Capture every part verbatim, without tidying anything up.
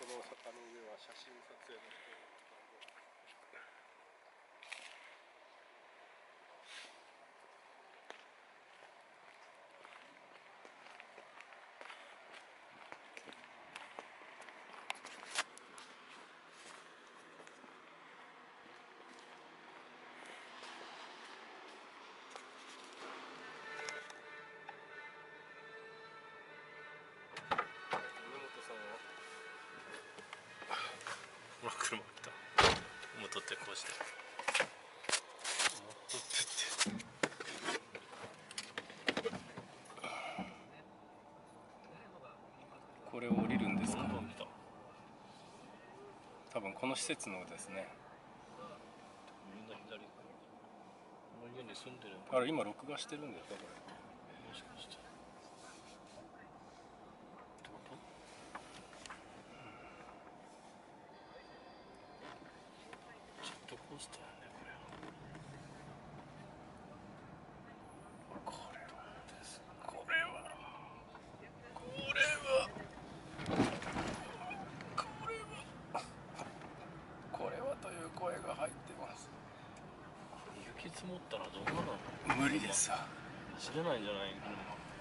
の坂の上は写真撮影の人。 ほら車来た。戻ってこうして戻ってってこれを降りるんですか。どんどん来た。多分この施設のですね。みんな左。この家に住んでる。あれ今録画してるんですかこれ。もしかして。ってこと？ジェットコースターやねこれ。これはですこれはこれはこれはこれはという声が入ってます。雪積もったらどうなるの？無理ですわ。走れないんじゃない車。こ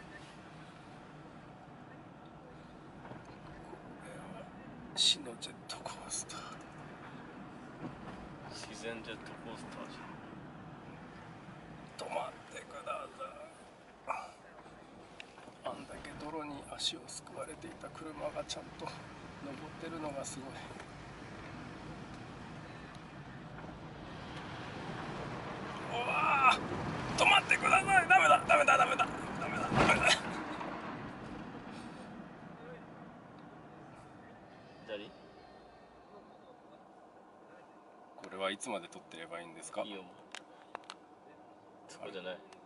れは死のジェットコースター。自然ジェットコースターじゃん。止まってください。あんだけ泥に足をすくわれていた車がちゃんと登ってるのがすごい。うわー、止まってください。ダメだダメだダメだダメだダメだ。左？これはいつまで撮ってればいいんですか？いいよもう。そこじゃない。